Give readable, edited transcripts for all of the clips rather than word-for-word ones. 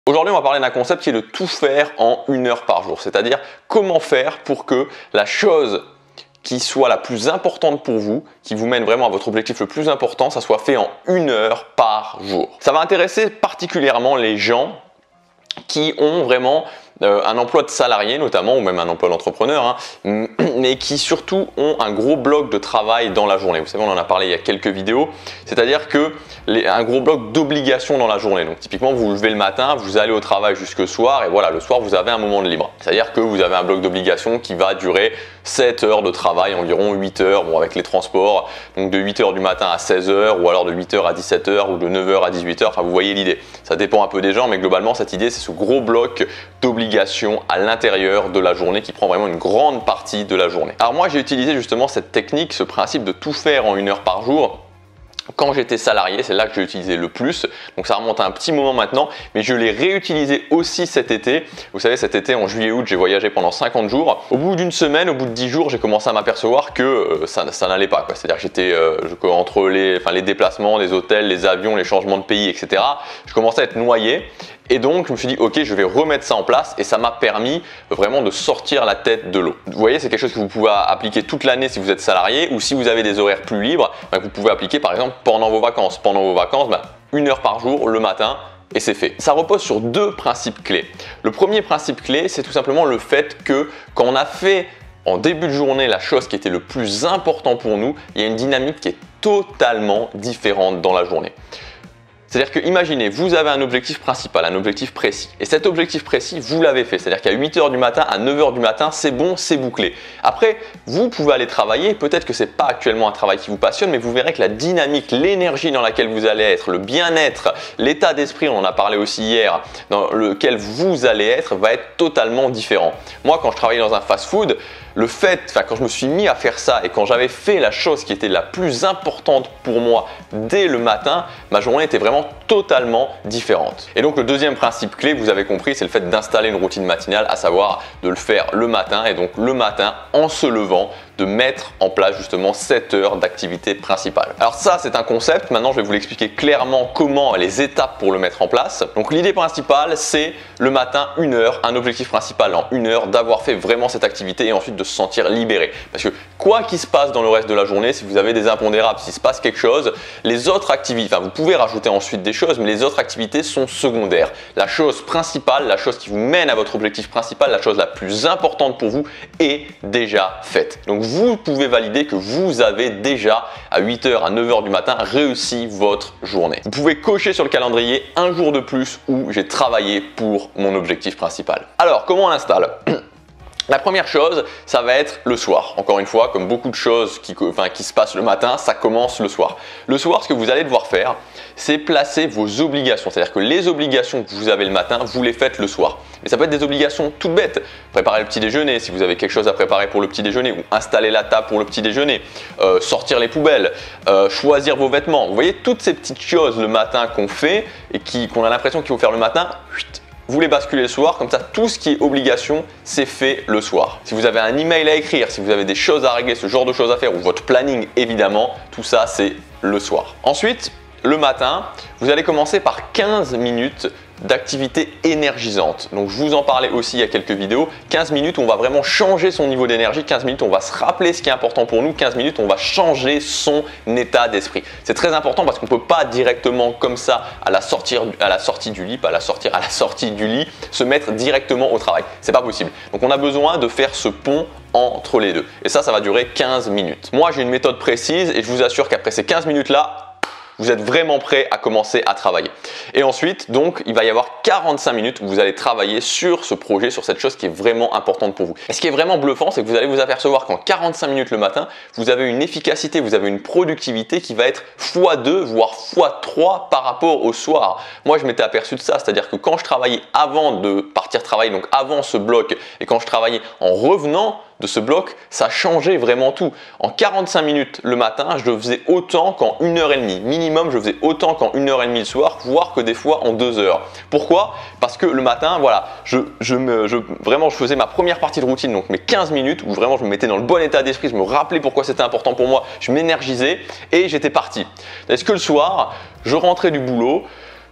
Aujourd'hui, on va parler d'un concept qui est de tout faire en 1 heure par jour, c'est-à-dire comment faire pour que la chose qui soit la plus importante pour vous, qui vous mène vraiment à votre objectif le plus important, ça soit fait en 1 heure par jour. Ça va intéresser particulièrement les gens qui ont vraiment un emploi de salarié notamment, ou même un emploi d'entrepreneur, mais qui surtout ont un gros bloc de travail dans la journée. Vous savez, on en a parlé il y a quelques vidéos, c'est-à-dire que un gros bloc d'obligations dans la journée. Donc typiquement, vous vous levez le matin, vous allez au travail jusque soir, et voilà, le soir, vous avez un moment de libre. C'est-à-dire que vous avez un bloc d'obligations qui va durer 7 heures de travail, environ 8 heures, bon, avec les transports, donc de 8 heures du matin à 16 heures, ou alors de 8 heures à 17 heures, ou de 9 heures à 18 heures, enfin vous voyez l'idée. Ça dépend un peu des gens, mais globalement, cette idée, c'est ce gros bloc d'obligations à l'intérieur de la journée qui prend vraiment une grande partie de la journée. Alors moi, j'ai utilisé justement cette technique, ce principe de tout faire en 1 heure par jour quand j'étais salarié, c'est là que j'ai utilisé le plus, donc ça remonte à un petit moment maintenant, mais je l'ai réutilisé aussi cet été. Vous savez, cet été en juillet-août, j'ai voyagé pendant 50 jours. Au bout d'une semaine, au bout de 10 jours, j'ai commencé à m'apercevoir que ça n'allait pas. C'est-à-dire que j'étais entre les déplacements, les hôtels, les avions, les changements de pays, etc. Je commençais à être noyé. Et donc, je me suis dit, ok, je vais remettre ça en place et ça m'a permis vraiment de sortir la tête de l'eau. Vous voyez, c'est quelque chose que vous pouvez appliquer toute l'année si vous êtes salarié ou si vous avez des horaires plus libres, vous pouvez appliquer par exemple pendant vos vacances. Pendant vos vacances, 1 heure par jour le matin et c'est fait. Ça repose sur 2 principes clés. Le premier principe clé, c'est tout simplement le fait que quand on a fait en début de journée la chose qui était le plus important pour nous, il y a une dynamique qui est totalement différente dans la journée. C'est-à-dire que imaginez, vous avez un objectif principal, un objectif précis. Et cet objectif précis, vous l'avez fait. C'est-à-dire qu'à 8 heures du matin, à 9 heures du matin, c'est bon, c'est bouclé. Après, vous pouvez aller travailler. Peut-être que ce n'est pas actuellement un travail qui vous passionne, mais vous verrez que la dynamique, l'énergie dans laquelle vous allez être, le bien-être, l'état d'esprit, on en a parlé aussi hier, dans lequel vous allez être, va être totalement différent. Moi, quand je travaillais dans un fast-food, quand je me suis mis à faire ça et quand j'avais fait la chose qui était la plus importante pour moi dès le matin, ma journée était vraiment totalement différente. Et donc le deuxième principe clé, vous avez compris, c'est le fait d'installer une routine matinale, à savoir de le faire le matin et donc le matin en se levant, de mettre en place justement 7 heures d'activité principale. Alors ça, c'est un concept. Maintenant, je vais vous l'expliquer clairement comment, les étapes pour le mettre en place. Donc l'idée principale, c'est le matin 1 heure, un objectif principal en 1 heure, d'avoir fait vraiment cette activité et ensuite de se sentir libéré. Parce que quoi qu'il se passe dans le reste de la journée, si vous avez des impondérables, s'il se passe quelque chose, les autres activités, vous pouvez rajouter ensuite des choses, mais les autres activités sont secondaires. La chose principale, la chose qui vous mène à votre objectif principal, la chose la plus importante pour vous est déjà faite. Donc vous pouvez valider que vous avez déjà à 8 h à 9 h du matin réussi votre journée. Vous pouvez cocher sur le calendrier un jour de plus où j'ai travaillé pour mon objectif principal. Alors comment on l'installe ? La première chose, ça va être le soir. Encore une fois, comme beaucoup de choses qui se passent le matin, ça commence le soir. Le soir, ce que vous allez devoir faire, c'est placer vos obligations. C'est-à-dire que les obligations que vous avez le matin, vous les faites le soir. Mais ça peut être des obligations toutes bêtes. Préparer le petit déjeuner, si vous avez quelque chose à préparer pour le petit déjeuner, ou installer la table pour le petit déjeuner, sortir les poubelles, choisir vos vêtements. Vous voyez, toutes ces petites choses le matin qu'on fait et qu'on a l'impression qu'il faut faire le matin, vous les basculez le soir, comme ça tout ce qui est obligation, c'est fait le soir. Si vous avez un email à écrire, si vous avez des choses à régler, ce genre de choses à faire, ou votre planning évidemment, tout ça c'est le soir. Ensuite, le matin, vous allez commencer par 15 minutes d'activité énergisante. Donc je vous en parlais aussi il y a quelques vidéos. 15 minutes où on va vraiment changer son niveau d'énergie, 15 minutes où on va se rappeler ce qui est important pour nous, 15 minutes où on va changer son état d'esprit. C'est très important parce qu'on ne peut pas directement comme ça à la sortie du lit, se mettre directement au travail. C'est pas possible. Donc on a besoin de faire ce pont entre les deux. Et ça va durer 15 minutes. Moi j'ai une méthode précise et je vous assure qu'après ces 15 minutes là, vous êtes vraiment prêt à commencer à travailler. Et ensuite, donc, il va y avoir 45 minutes où vous allez travailler sur ce projet, sur cette chose qui est vraiment importante pour vous. Et ce qui est vraiment bluffant, c'est que vous allez vous apercevoir qu'en 45 minutes le matin, vous avez une efficacité, vous avez une productivité qui va être x2, voire x3 par rapport au soir. Moi, je m'étais aperçu de ça, c'est-à-dire que quand je travaillais avant de partir travailler, donc avant ce bloc, et quand je travaillais en revenant de ce bloc, ça changeait vraiment tout. En 45 minutes le matin, je le faisais autant qu'en 1h30. Minimum, je faisais autant qu'en 1h30 le soir, voire que des fois en 2 heures. Pourquoi ? Parce que le matin, voilà, vraiment, je faisais ma première partie de routine, donc mes 15 minutes, où vraiment je me mettais dans le bon état d'esprit, je me rappelais pourquoi c'était important pour moi, je m'énergisais et j'étais parti. Est-ce que le soir, je rentrais du boulot,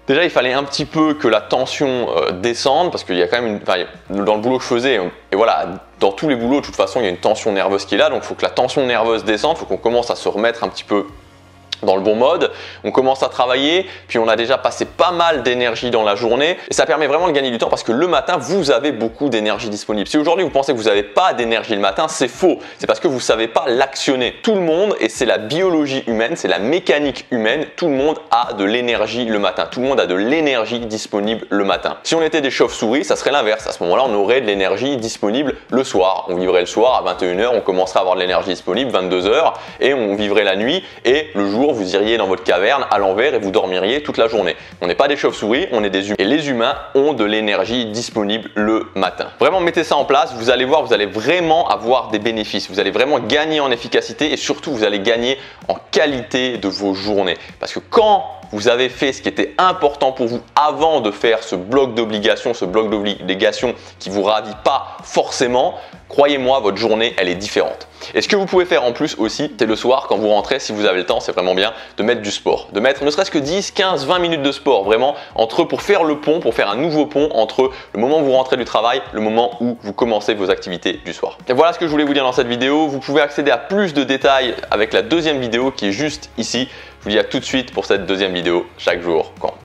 Déjà, il fallait un petit peu que la tension descende parce qu'il y a quand même dans le boulot que je faisais, et voilà, dans tous les boulots, de toute façon, il y a une tension nerveuse qui est là, donc il faut que la tension nerveuse descende, il faut qu'on commence à se remettre un petit peu dans le bon mode, on commence à travailler, puis on a déjà passé pas mal d'énergie dans la journée et ça permet vraiment de gagner du temps parce que le matin, vous avez beaucoup d'énergie disponible. Si aujourd'hui vous pensez que vous n'avez pas d'énergie le matin, c'est faux. C'est parce que vous ne savez pas l'actionner. Tout le monde, et c'est la biologie humaine, c'est la mécanique humaine, tout le monde a de l'énergie le matin. Tout le monde a de l'énergie disponible le matin. Si on était des chauves-souris, ça serait l'inverse. À ce moment-là, on aurait de l'énergie disponible le soir. On vivrait le soir à 21 h, on commencerait à avoir de l'énergie disponible 22 h et on vivrait la nuit et le jour, vous iriez dans votre caverne à l'envers et vous dormiriez toute la journée. On n'est pas des chauves-souris, on est des humains. Et les humains ont de l'énergie disponible le matin. Vraiment, mettez ça en place, vous allez voir, vous allez vraiment avoir des bénéfices. Vous allez vraiment gagner en efficacité et surtout, vous allez gagner en qualité de vos journées. Parce que quand vous avez fait ce qui était important pour vous avant de faire ce bloc d'obligation, qui ne vous ravit pas forcément, croyez-moi, votre journée, elle est différente. Et ce que vous pouvez faire en plus aussi, c'est le soir quand vous rentrez, si vous avez le temps, c'est vraiment bien de mettre du sport. De mettre ne serait-ce que 10, 15, 20 minutes de sport, vraiment, pour faire le pont, pour faire un nouveau pont entre le moment où vous rentrez du travail, le moment où vous commencez vos activités du soir. Et voilà ce que je voulais vous dire dans cette vidéo. Vous pouvez accéder à plus de détails avec la deuxième vidéo qui est juste ici. Je vous dis à tout de suite pour cette deuxième vidéo, chaque jour, quand